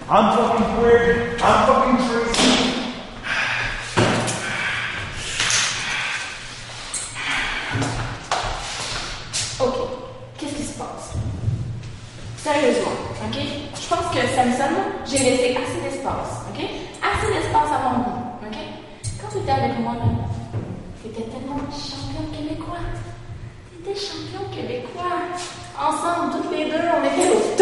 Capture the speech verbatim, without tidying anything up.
I'm fucking weird. I'm fucking crazy. Ok, qu'est-ce qui se passe? Sérieusement, ok? Je pense que Samson, j'ai laissé assez d'espace, ok? Assez d'espace avant vous, ok? Quand tu étais avec moi, là, tu étais tellement champion québécois. Tu étais champion québécois. Ensemble, toutes les deux, on était au